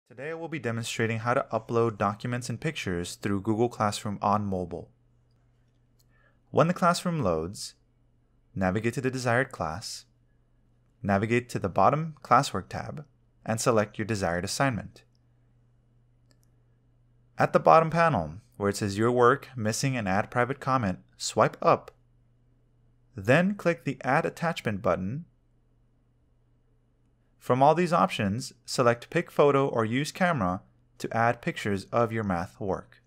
Today I will be demonstrating how to upload documents and pictures through Google Classroom on mobile. When the classroom loads, navigate to the desired class, navigate to the bottom Classwork tab, and select your desired assignment. At the bottom panel, where it says Your Work, Missing and Add Private Comment, swipe up. Then click the Add Attachment button. From all these options, select Pick Photo or Use Camera to add pictures of your math work.